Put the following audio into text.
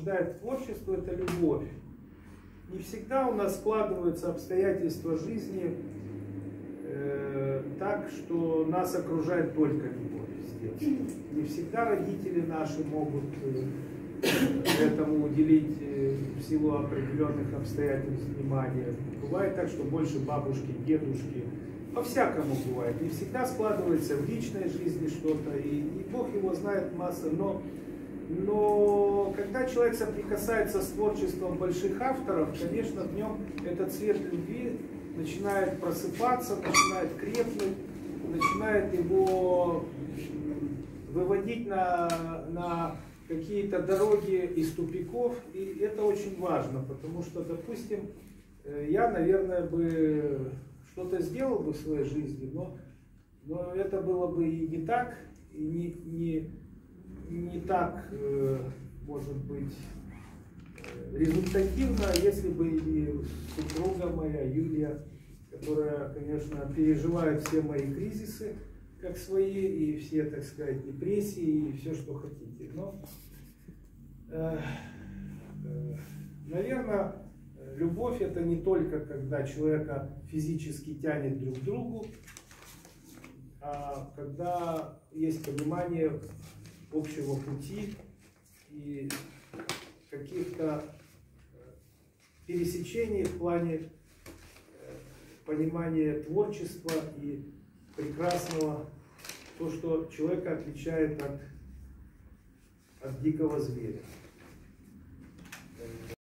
побуждает к творчеству, это любовь. Не всегда у нас складываются обстоятельства жизни так, что нас окружает только любовь с детства. Не всегда родители наши могут этому уделить в силу определенных обстоятельств внимания. Бывает так, что больше бабушки, дедушки. По-всякому бывает. Не всегда складывается в личной жизни что-то, и Бог его знает масса. Но когда человек соприкасается с творчеством больших авторов, конечно, в нем этот цвет любви начинает просыпаться, начинает крепнуть, начинает его выводить на какие-то дороги из тупиков. И это очень важно, потому что, допустим, я, наверное, бы что-то сделал бы в своей жизни, но это было бы и не так, и не так, может быть, результативно, если бы и супруга моя, Юлия, которая, конечно, переживает все мои кризисы, как свои, и все, так сказать, депрессии, и все, что хотите. Но, наверное, любовь — это не только когда человека физически тянет друг к другу, а когда есть понимание общего пути и каких-то пересечений в плане понимания творчества и прекрасного, то, что человека отличает от дикого зверя.